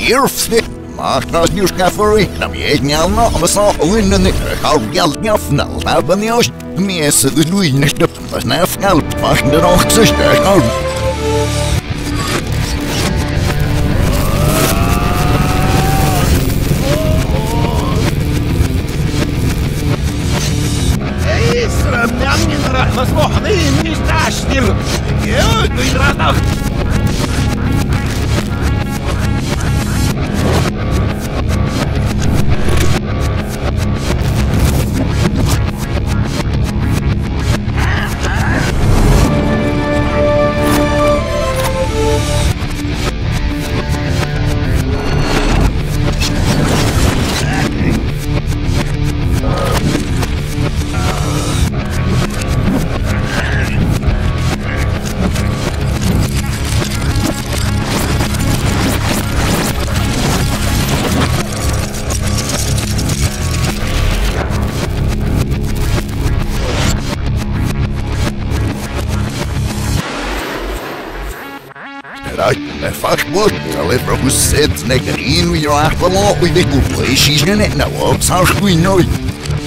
Irfte, maakt dat nieuws café, dan weet je al nog wat zo winnen ik hou geld niet afnel, daar ben je als mensen de doei niet op, maar snel geld, maar er nog zuster kan. Возможно, не страшно. I fuck what? I live from set naked in with your apple lot with the good place. She's in it now. What's how we know it?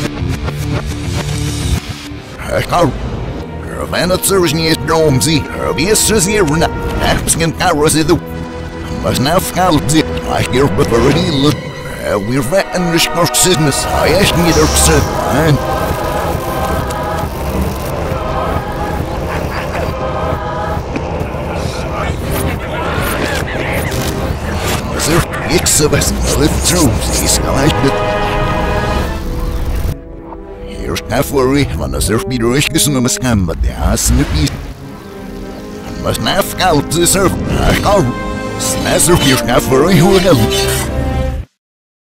I can't. Her vanity is near Dromsy. Her bias is here now. Asking carrots in the. Must now scalp it. I hear before it look. We're vet in the business. I asked me to sit. And. It's a best live through these guys. Here's half worry when the surf be rushes and the scam, but the ass in the piece. Must not scalp the surf. I can't. Snazzer, here's half worry who will.